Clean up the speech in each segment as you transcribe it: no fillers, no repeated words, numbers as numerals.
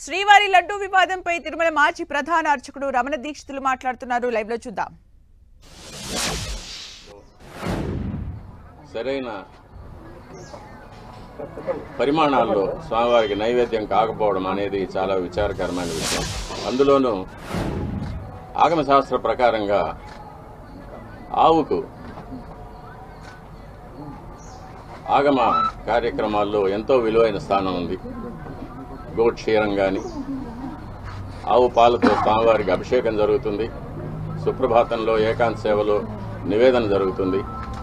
శ్రీవారి లడ్డూ వివాదంపై తిరుమల మాజీ ప్రధాన అర్చకుడు రమణ దీక్షితులు మాట్లాడుతున్నారు. లైవ్ లో చూద్దాం. సరైన పరిమాణాల్లో స్వామివారికి నైవేద్యం కాకపోవడం అనేది చాలా విచారకరమైన విషయం. అందులోనూ ఆగమ శాస్త్ర ప్రకారంగా ఆవుకు ఆగమ కార్యక్రమాల్లో ఎంతో విలువైన స్థానం ఉంది. గోక్షీరం కానీ ఆవు పాలతో స్వామివారికి అభిషేకం జరుగుతుంది. సుప్రభాతంలో ఏకాంత సేవలో నివేదన జరుగుతుంది.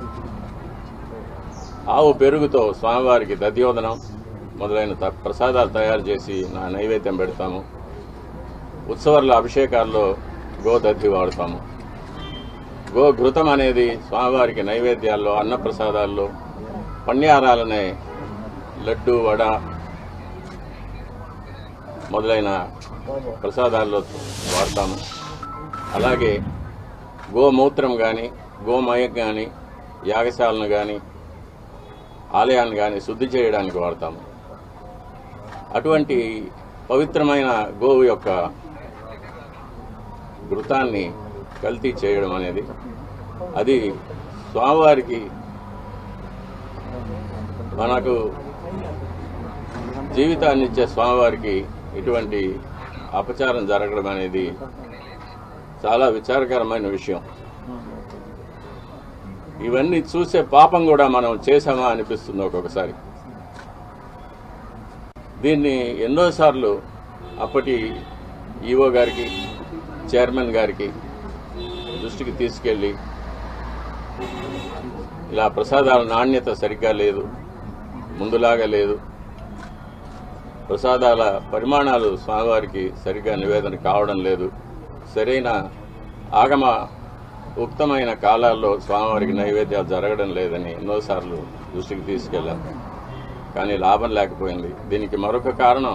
ఆవు పెరుగుతో స్వామివారికి దధ్యోదనం మొదలైన ప్రసాదాలు తయారు చేసి నైవేద్యం పెడతాము. ఉత్సవాల అభిషేకాల్లో గోదద్ధి వాడుతాము. గోఘృతం అనేది స్వామివారికి నైవేద్యాల్లో అన్నప్రసాదాల్లో పణ్యారాలనే లడ్డు వడ మొదలైన ప్రసాదాల్లో వాడతాము. అలాగే గోమూత్రం కానీ గోమయం కానీ యాగశాలను కానీ ఆలయాన్ని కానీ శుద్ధి చేయడానికి వాడతాము. అటువంటి పవిత్రమైన గోవు యొక్క ఘృతాన్ని కల్తీ చేయడం అనేది అది స్వామివారికి మనకు జీవితాన్ని ఇచ్చే స్వామివారికి ఇటువంటి అపచారం జరగడం అనేది చాలా విచారకరమైన విషయం. ఇవన్నీ చూసే పాపం కూడా మనం చేశామా అనిపిస్తుంది ఒక్కొక్కసారి. దీన్ని ఎన్నోసార్లు అప్పటి ఈవో గారికి చైర్మన్ గారికి దృష్టికి తీసుకెళ్లి ఇలా ప్రసాదాల నాణ్యత సరిగ్గా లేదు, ముందులాగా లేదు, ప్రసాదాల పరిమాణాలు స్వామివారికి సరిగ్గా నివేదన కావడం లేదు, సరైన ఆగమ ఉక్తమైన కాలాల్లో స్వామివారికి నైవేద్యాలు జరగడం లేదని ఎన్నోసార్లు దృష్టికి తీసుకెళ్లాం. కానీ లాభం లేకపోయింది. దీనికి మరొక కారణం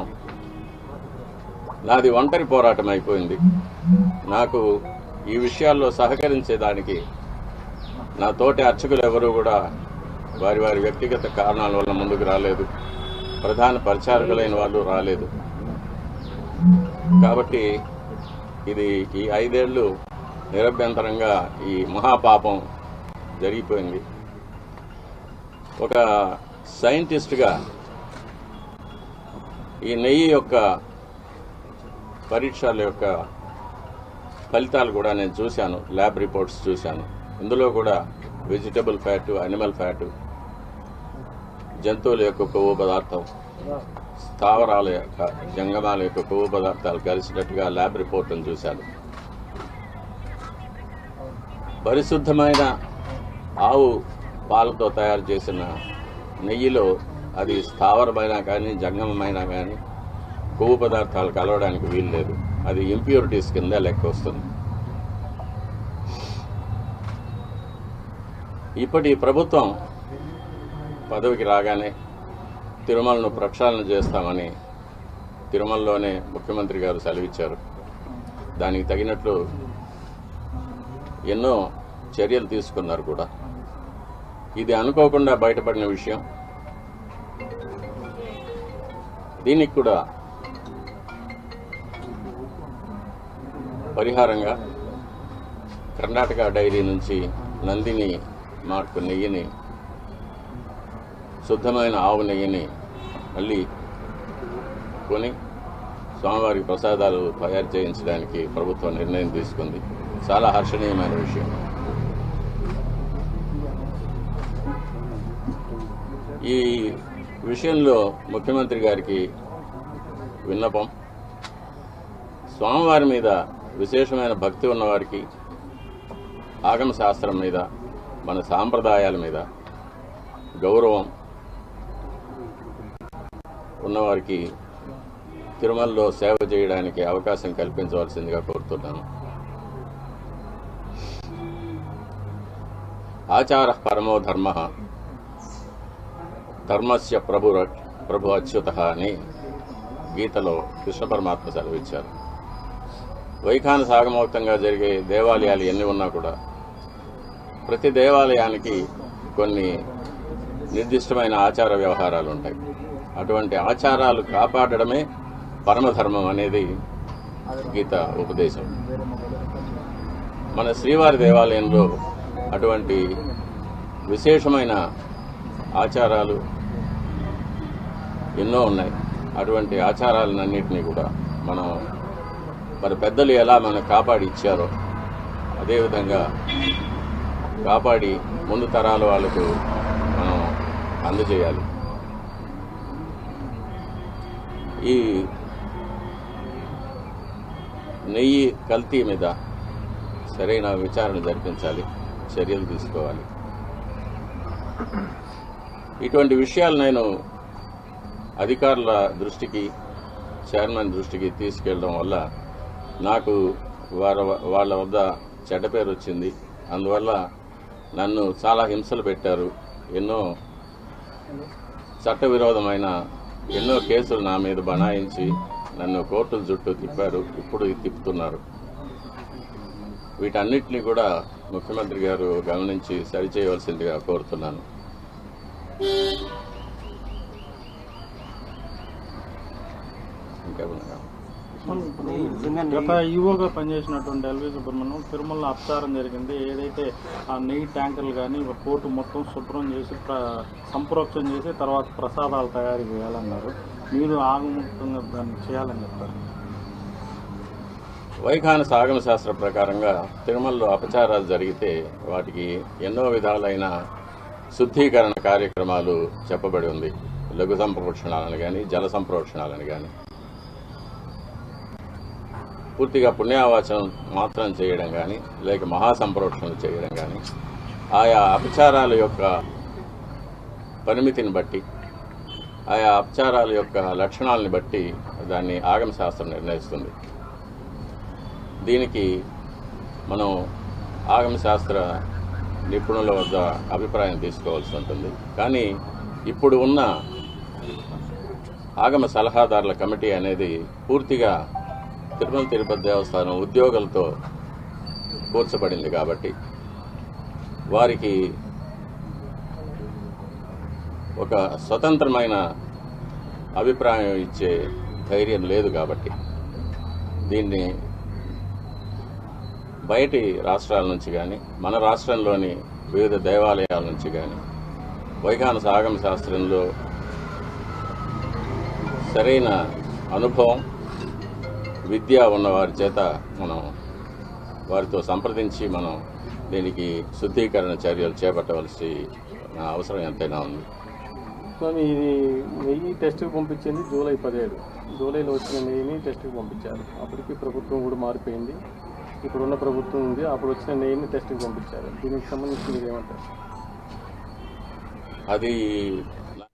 నాది ఒంటరి పోరాటం అయిపోయింది. నాకు ఈ విషయాల్లో సహకరించేదానికి నా తోటి అర్చకులు ఎవరూ కూడా వారి వారి వ్యక్తిగత కారణాల వల్ల ముందుకు రాలేదు. ప్రధాన పరిచారకులైన వాళ్ళు రాలేదు. కాబట్టి ఇది ఈ 5 ఏళ్లు నిరభ్యంతరంగా ఈ మహాపాపం జరిగిపోయింది. ఒక సైంటిస్ట్గా ఈ నెయ్యి యొక్క పరీక్షల యొక్క ఫలితాలు కూడా నేను చూశాను, ల్యాబ్ రిపోర్ట్స్ చూశాను. ఇందులో కూడా వెజిటబుల్ ఫ్యాటు, అనిమల్ ఫ్యాటు, జంతువుల యొక్క కొవ్వు పదార్థం, స్థావరాల యొక్క జంగమాల యొక్క కొవ్వు పదార్థాలు కలిసినట్టుగా ల్యాబ్ రిపోర్ట్ను చూశాను. పరిశుద్ధమైన ఆవు పాలతో తయారు చేసిన నెయ్యిలో అది స్థావరమైనా కానీ జంగమమైనా కానీ కొవ్వు పదార్థాలు కలవడానికి వీలు లేదు. అది ఇంప్యూరిటీస్ కింద లెక్క వస్తుంది. ఇప్పటి ప్రభుత్వం పదవికి రాగానే తిరుమలను ప్రక్షాళన చేస్తామని తిరుమలలోనే ముఖ్యమంత్రి గారు సెలవిచ్చారు. దానికి తగినట్లు ఎన్నో చర్యలు తీసుకున్నారు కూడా. ఇది అనుకోకుండా బయటపడిన విషయం. దీనికి కూడా పరిహారంగా కర్ణాటక డైరీ నుంచి నందిని మార్కు నెయ్యిని, శుద్ధమైన ఆవు నెయ్యిని మళ్ళీ కొని స్వామివారికి ప్రసాదాలు తయారు చేయించడానికి ప్రభుత్వం నిర్ణయం తీసుకుంది. చాలా హర్షణీయమైన విషయం. ఈ విషయంలో ముఖ్యమంత్రి గారికి విన్నపం, స్వామివారి మీద విశేషమైన భక్తి ఉన్నవారికి, ఆగమ శాస్త్రం మీద, మన సాంప్రదాయాల మీద గౌరవం ఉన్నవారికి తిరుమలలో సేవ చేయడానికి అవకాశం కల్పించవలసిందిగా కోరుతున్నాను. ఆచార పరమో ధర్మ, ధర్మస్య ప్రభు అచ్యుత అని గీతలో కృష్ణ పరమాత్మ సెలవిచ్చారు. వైఖాన సాగమోక్తంగా జరిగే దేవాలయాలు ఎన్ని ఉన్నా కూడా ప్రతి దేవాలయానికి కొన్ని నిర్దిష్టమైన ఆచార వ్యవహారాలు ఉంటాయి. అటువంటి ఆచారాలు కాపాడడమే పరమధర్మం అనేది గీత ఉపదేశం. మన శ్రీవారి దేవాలయంలో అటువంటి విశేషమైన ఆచారాలు ఎన్నో ఉన్నాయి. అటువంటి ఆచారాలన్నింటినీ కూడా మనం మరి పెద్దలు ఎలా మనకు కాపాడి ఇచ్చారో అదేవిధంగా కాపాడి ముందు తరాల వాళ్ళకు మనం అందజేయాలి. ఈ నెయ్యి కల్తీ మీద సరైన విచారణ జరిపించాలి, చర్యలు తీసుకోవాలి. ఇటువంటి విషయాలు నేను అధికారుల దృష్టికి, చైర్మన్ దృష్టికి తీసుకెళ్ళడం వల్ల నాకు వాళ్ళ వద్ద చెడ్డ పేరు వచ్చింది. అందువల్ల నన్ను చాలా హింసలు పెట్టారు. ఎన్నో చట్టవిరోధమైన ఎన్నో కేసులు నా మీద బనాయించి నన్ను కోర్టుల చుట్టూ తిప్పారు, ఇప్పుడు తిప్పుతున్నారు. వీటన్నిటినీ కూడా ముఖ్యమంత్రి గారు గమనించి సరిచేయవలసిందిగా కోరుతున్నాను. గత ఈవోగా పనిచేసినటువంటి ఎల్వి సుబ్రహ్మణ్యం తిరుమలలో అపచారం జరిగింది. ఏదైతే ఆ నెయ్యి ట్యాంకర్లు కానీ పోర్టు మొత్తం శుభ్రం చేసి సంప్రోక్షణ చేసి తర్వాత ప్రసాదాలు తయారు చేయాలన్నారు. మీరు ఆగముక్తంగా దాన్ని చేయాలని చెప్తారు. వైఖానస ఆగమ శాస్త్ర ప్రకారంగా తిరుమలలో అపచారాలు జరిగితే వాటికి ఎన్నో విధాలైన శుద్ధీకరణ కార్యక్రమాలు చెప్పబడి ఉంది. లఘు సంప్రోక్షణాలను కానీ, జల సంప్రోక్షణాలను కానీ, పూర్తిగా పుణ్యావాచనం మాత్రం చేయడం కానీ, లేక మహాసంప్రోక్షణలు చేయడం కానీ, ఆయా అపచారాల యొక్క పరిమితిని బట్టి, ఆయా అపచారాల యొక్క లక్షణాలను బట్టి దాన్ని ఆగమ శాస్త్రం నిర్ణయిస్తుంది. దీనికి మనం ఆగమ శాస్త్ర నిపుణుల వద్ద అభిప్రాయం తీసుకోవాల్సి ఉంటుంది. కానీ ఇప్పుడు ఉన్న ఆగమ సలహాదారుల కమిటీ అనేది పూర్తిగా తిరుమల తిరుపతి దేవస్థానం ఉద్యోగులతో కూర్చబడింది కాబట్టి వారికి ఒక స్వతంత్రమైన అభిప్రాయం ఇచ్చే ధైర్యం లేదు. కాబట్టి దీన్ని బయటి రాష్ట్రాల నుంచి కానీ, మన రాష్ట్రంలోని వివిధ దేవాలయాల నుంచి కానీ వైఖానస ఆగమ శాస్త్రంలో సరైన అనుభవం, విద్య ఉన్న వారి చేత మనం వారితో సంప్రదించి మనం దీనికి శుద్ధీకరణ చర్యలు చేపట్టవలసి అవసరం ఎంతైనా ఉంది. ఇది నెయ్యి టెస్ట్కి పంపించింది జూలై 17. జూలైలో వచ్చిన నెయ్యిని టెస్ట్కి పంపించారు. అప్పటికి ప్రభుత్వం కూడా మారిపోయింది. ఇప్పుడున్న ప్రభుత్వం ఉంది. అప్పుడు వచ్చిన నెయ్యిని టెస్ట్కి పంపించారు. దీనికి సంబంధించి మీరు ఏమంటారు? అది